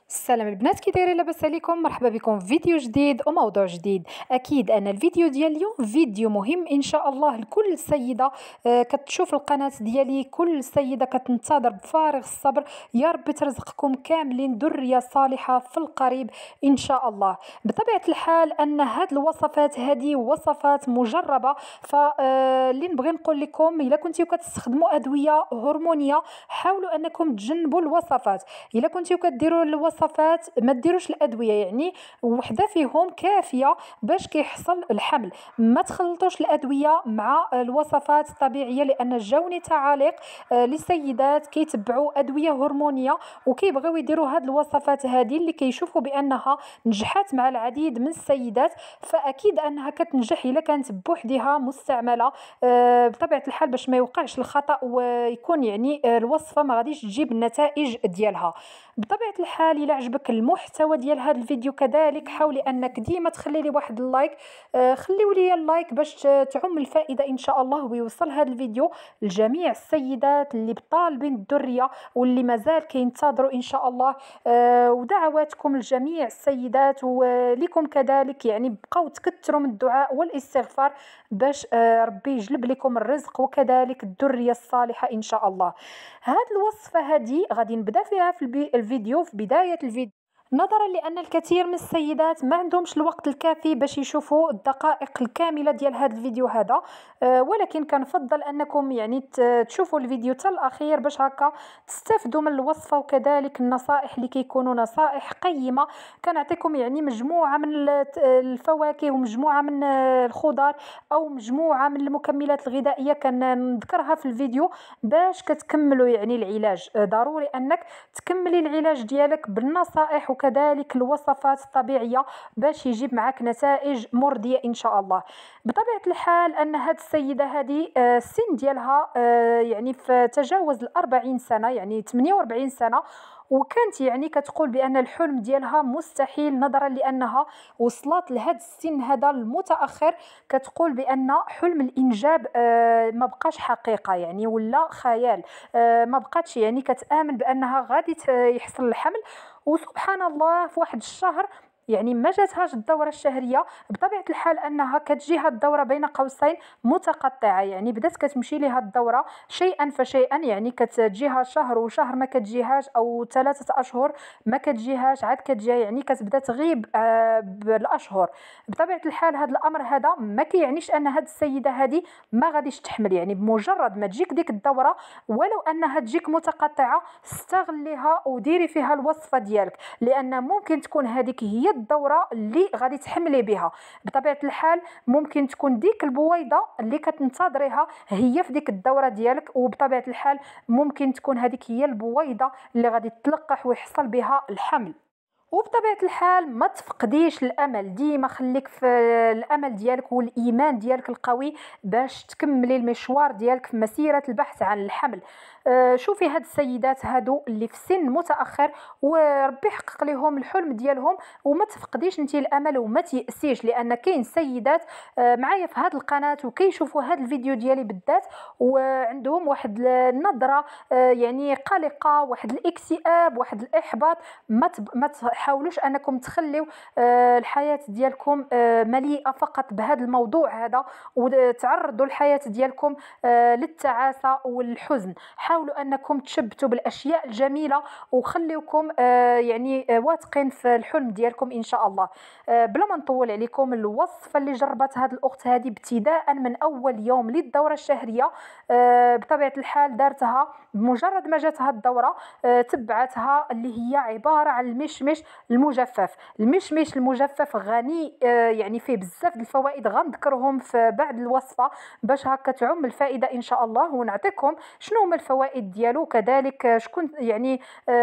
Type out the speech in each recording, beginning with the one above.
السلام البنات، كي دايرين؟ لاباس عليكم؟ مرحبا بكم في فيديو جديد وموضوع جديد. اكيد ان الفيديو ديال اليوم فيديو مهم ان شاء الله لكل سيده كتشوف القناه ديالي، كل سيده كتنتظر بفارغ الصبر. يا ربي ترزقكم كاملين ذريه صالحه في القريب ان شاء الله. بطبيعه الحال ان هاد الوصفات هذه وصفات مجربه، فاللي نبغي نقول لكم الا كنتيو كتستخدموا ادويه هرمونيه حاولوا انكم تجنبوا الوصفات. الا كنتيو كديروا الوصفات ما ديروش الادويه، يعني وحده فيهم كافيه باش كيحصل الحمل. ما تخلطوش الادويه مع الوصفات الطبيعيه، لان جاوني تعاليق لسيدات كيتبعوا ادويه هرمونيه وكيبغيو يديروا هاد الوصفات هذه اللي كيشوفوا بانها نجحت مع العديد من السيدات. فاكيد انها كتنجح الا كانت بوحدها مستعمله بطبيعه الحال باش ما يوقعش الخطا ويكون يعني الوصفه ما غاديش تجيب النتائج ديالها. بطبيعه الحال الى عجبك المحتوى ديال هذا الفيديو كذلك حاولي انك ديما تخلي لي واحد اللايك. خليوا لي اللايك باش تعم الفائده ان شاء الله ويوصل هذا الفيديو لجميع السيدات اللي طالبين الذريه واللي مازال كينتظروا ان شاء الله. ودعواتكم لجميع السيدات ولكم كذلك، يعني بقاو تكثروا من الدعاء والاستغفار باش ربي يجلب لكم الرزق وكذلك الذريه الصالحه ان شاء الله. هاد الوصفه هذه غادي نبدا فيها في الفيديو في بدايه الفيديو، نظرا لان الكثير من السيدات ما عندهمش الوقت الكافي باش يشوفوا الدقائق الكامله ديال هذا الفيديو هذا. ولكن كنفضل انكم يعني تشوفوا الفيديو حتى الاخير باش هكا تستافدوا من الوصفه وكذلك النصائح اللي كيكونوا نصائح قيمه. كنعطيكم يعني مجموعه من الفواكه ومجموعه من الخضار او مجموعه من المكملات الغذائيه كنذكرها في الفيديو باش كتكملوا يعني العلاج. ضروري انك تكملي العلاج ديالك بالنصائح وكذلك الوصفات الطبيعيه باش يجيب معك نتائج مرضيه ان شاء الله. بطبيعه الحال ان هاد السيده هذه السن ديالها يعني في تجاوز 40 سنه، يعني 48 سنه، وكانت يعني كتقول بان الحلم ديالها مستحيل نظرا لانها وصلت لهذا السن هذا المتاخر. كتقول بان حلم الانجاب ما بقاش حقيقه يعني ولا خيال. ما بقاتش يعني كتامن بانها غادي يحصل الحمل. وسبحان الله في واحد الشهر يعني ما جاتهاش الدورة الشهرية. بطبيعة الحال أنها كتجيها الدورة بين قوسين متقطعة، يعني بدات كتمشي لها الدورة شيئا فشيئا، يعني كتجيها شهر وشهر ما كتجيهاش، أو 3 أشهر ما كتجيهاش عاد كتجيها، يعني كتبدا تغيب بالأشهر. بطبيعة الحال هذا الأمر هذا ما كيعنيش أن هذه السيدة هذه ما غاديش تحمل، يعني بمجرد ما تجيك ديك الدورة ولو أنها تجيك متقطعة استغليها وديري فيها الوصفة ديالك، لأن ممكن تكون هذيك هي الدورة اللي غادي تحملي بها. بطبيعة الحال ممكن تكون ديك البويضة اللي كتنتظريها هي في ديك الدورة ديالك، وبطبيعة الحال ممكن تكون هذيك هي البويضة اللي غادي تلقح ويحصل بها الحمل. وبطبيعة الحال ما تفقديش الأمل، ديما خليك في الأمل ديالك والإيمان ديالك القوي باش تكملي المشوار ديالك في مسيرة البحث عن الحمل. شوفي هاد السيدات هادو اللي في سن متأخر وربي يحقق لهم الحلم ديالهم، وما تفقديش انتي الأمل وما تيأسيش، لأن كاين سيدات معايا في هاد القناة وكيشوفوا هاد الفيديو ديالي بالذات وعندهم واحد النظرة يعني قلقة، واحد الاكتئاب، واحد الإحباط. ما تحاولوش انكم تخليو الحياه ديالكم مليئه فقط بهذا الموضوع هذا وتعرضوا الحياه ديالكم للتعاسه والحزن. حاولوا انكم تشبتوا بالاشياء الجميله وخليوكم يعني واثقين في الحلم ديالكم ان شاء الله. بلا ما نطول عليكم، الوصفه اللي جربت هذه الاخت هذه ابتداء من اول يوم للدوره الشهريه بطبيعه الحال دارتها بمجرد ما جاتها الدوره. تبعتها اللي هي عباره عن المشمش المجفف. المشمش المجفف غني يعني فيه بزاف د الفوائد، غنذكرهم في بعد الوصفه باش هكا تعم الفائده ان شاء الله، ونعطيكم شنو هما الفوائد ديالو كذلك شكون يعني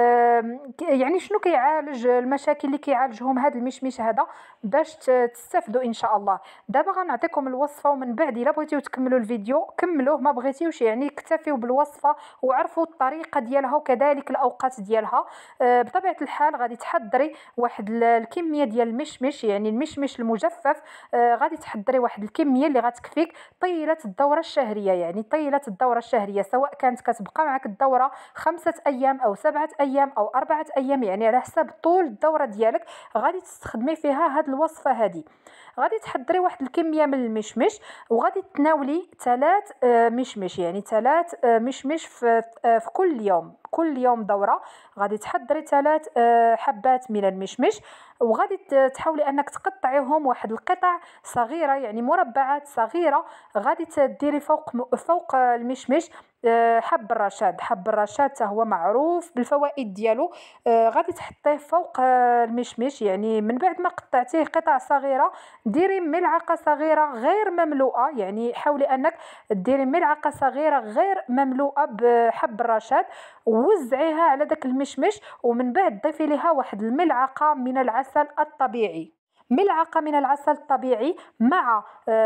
يعني شنو كيعالج المشاكل اللي كيعالجهم هذا المشمش هذا باش تستافدوا ان شاء الله. دابا غنعطيكم الوصفه ومن بعد الا بغيتيو تكملوا الفيديو كملوه، ما بغيتيوش يعني اكتفيوا بالوصفه وعرفوا الطريقه ديالها وكذلك الاوقات ديالها. بطبيعه الحال غادي تحضري واحد الكميه ديال المشمش، يعني المشمش المجفف. غادي تحضري واحد الكميه اللي غتكفيك طيله الدوره الشهريه، يعني طيله الدوره الشهريه سواء كانت كتبقى معك الدورة 5 أيام أو 7 أيام أو 4 أيام، يعني على حساب طول الدورة ديالك غادي تستخدمي فيها هاد الوصفة هادي. غادي تحضري واحد الكمية من المشمش، وغادي تناولي 3 مشمش، يعني 3 مشمش في كل يوم، كل يوم دورة غادي تحضري 3 حبات من المشمش، وغادي تحاولي انك تقطعيهم واحد القطع صغيره، يعني مربعات صغيره. غادي تديري فوق المشمش حب الرشاد. حب الرشاد حتى هو معروف بالفوائد ديالو. غادي تحطيه فوق المشمش، يعني من بعد ما قطعتيه قطع صغيره ديري ملعقه صغيره غير مملوءه، يعني حاولي انك ديري ملعقه صغيره غير مملوءه بحب الرشاد، ووزعيها على داك المشمش، ومن بعد ضيفي لها واحد الملعقه من العسل الطبيعي. ملعقة من العسل الطبيعي مع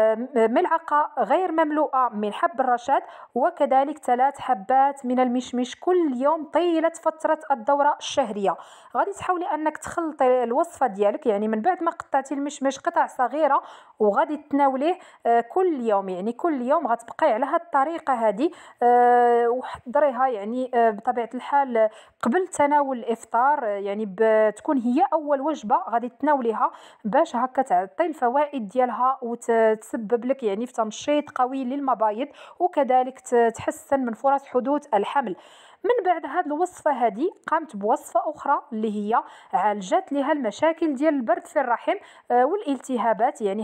ملعقة غير مملوءة من حب الرشاد، وكذلك 3 حبات من المشمش كل يوم طيلة فترة الدورة الشهرية. غادي تحاولي أنك تخلطي الوصفة ديالك، يعني من بعد ما قطعتي المشمش قطع صغيرة وغادي تناوليه كل يوم، يعني كل يوم غتبقاي على هاد الطريقة هذه. وحضريها يعني بطبيعة الحال قبل تناول الإفطار، يعني تكون هي أول وجبة غادي تناوليها، باش هكا تعطي الفوائد ديالها وتسبب لك يعني في تنشيط قوي للمبايض، وكذلك تحسن من فرص حدوث الحمل. من بعد هاد الوصفة هذه قامت بوصفة أخرى اللي هي عالجات لها المشاكل ديال البرد في الرحم والالتهابات. يعني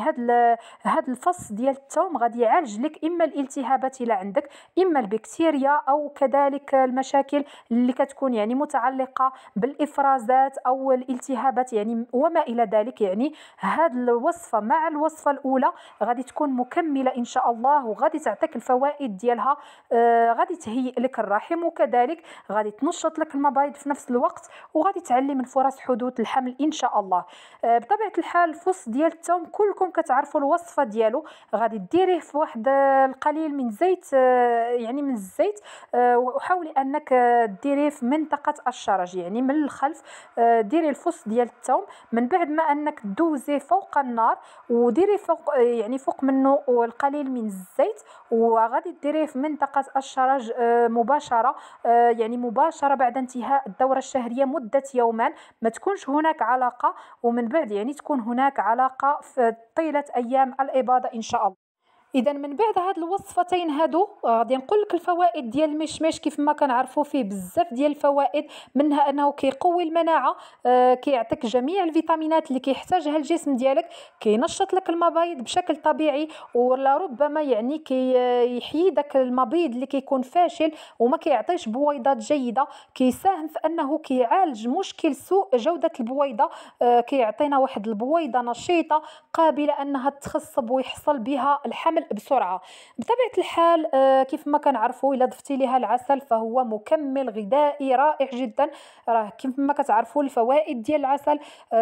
هاد الفص ديال الثوم غادي يعالج لك إما الالتهابات إلا عندك، إما البكتيريا، أو كذلك المشاكل اللي كتكون يعني متعلقة بالإفرازات أو الالتهابات يعني وما إلى ذلك. يعني هاد الوصفة مع الوصفة الأولى غادي تكون مكملة إن شاء الله، وغادي تعطيك الفوائد ديالها. غادي تهيئ لك الرحم، وكذلك غادي تنشط لك المبايض في نفس الوقت، وغادي تعلي من فرص حدوث الحمل إن شاء الله. بطبيعة الحال الفص ديال الثوم كلكم كتعرفوا الوصفة ديالو، غادي ديريه في واحد القليل من زيت، يعني من الزيت، وحاولي أنك ديريه في منطقة الشرج، يعني من الخلف. ديري الفص ديال الثوم من بعد ما أنك دوزيه فوق النار، وديري فوق يعني فوق منه القليل من الزيت، وغادي ديريه في منطقة الشرج مباشرة، يعني مباشرة بعد انتهاء الدورة الشهرية مدة يومان، ما تكونش هناك علاقة، ومن بعد يعني تكون هناك علاقة في طيلة أيام الإباضة إن شاء الله. اذا من بعد هاد الوصفتين هادو غادي نقول لك الفوائد ديال المشمش. كيف ما كنعرفوا فيه بزاف ديال الفوائد، منها انه كيقوي المناعه، كيعطيك جميع الفيتامينات اللي كيحتاجها الجسم ديالك، كينشط لك المبايض بشكل طبيعي، ولا ربما يعني كيحيي داك المبيض اللي كيكون فاشل وما كيعطيش بويضات جيده. كيساهم في انه كيعالج مشكل سوء جوده البويضه، كيعطينا واحد البويضه نشيطه قابله انها تخصب ويحصل بها الحمل بسرعه. بطبيعه الحال كيف ما كنعرفوا الا ضفتي ليها العسل فهو مكمل غذائي رائع جدا. راه كيف ما كتعرفوا الفوائد ديال العسل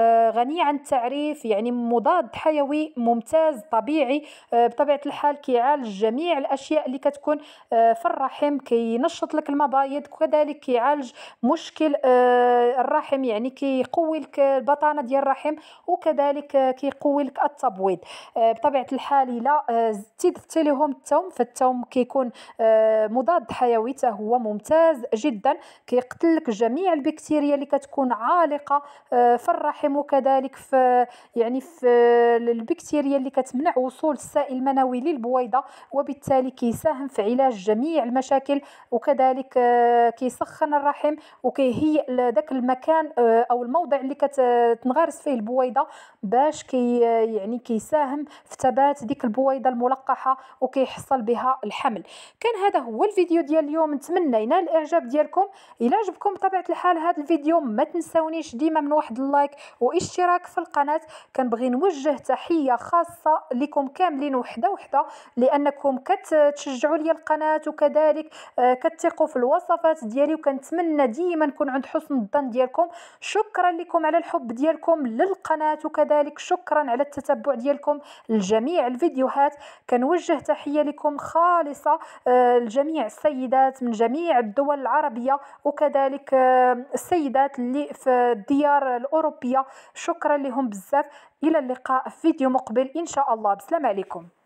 غني عن التعريف، يعني مضاد حيوي ممتاز طبيعي. بطبيعه الحال كيعالج جميع الاشياء اللي كتكون في الرحم، كينشط لك المبايض، وكذلك كيعالج مشكل الرحم، يعني كيقوي لك البطانه ديال الرحم، وكذلك كيقوي لك التبويض. بطبيعه الحال الا زدتي لهم الثوم، فالثوم كيكون مضاد حيوي حتى هو ممتاز جدا، كيقتل لك جميع البكتيريا اللي كتكون عالقه في الرحم، وكذلك في يعني في البكتيريا اللي كتمنع وصول السائل المنوي للبويضه، وبالتالي كيساهم في علاج جميع المشاكل، وكذلك كيسخن الرحم وكيهيئ ذاك المكان او الموضع اللي كتنغرس فيه البويضه، باش يعني كيساهم في ثبات ديك البويضه الملقحه وكيحصل بها الحمل. كان هذا هو الفيديو ديال اليوم، نتمنى ينال الاعجاب ديالكم. الى عجبكم بطبيعه الحال هذا الفيديو ما تنساونيش ديما من واحد اللايك واشتراك في القناه. كنبغي نوجه تحيه خاصه لكم كاملين وحده وحده، لانكم كتشجعوا لي القناه، وكذلك كتثقوا في الوصفات ديالي، وكنتمنى ديما نكون عند حسن الظن ديالكم. شكرا لكم على الحب ديالكم للقناه، وكذلك شكرا على التتبع ديالكم لجميع الفيديوهات. كنوجه تحيه لكم خالصه لجميع السيدات من جميع الدول العربيه، وكذلك السيدات اللي في الديار الاوروبيه. شكرا لهم بزاف. الى اللقاء في فيديو مقبل ان شاء الله. بسلام عليكم.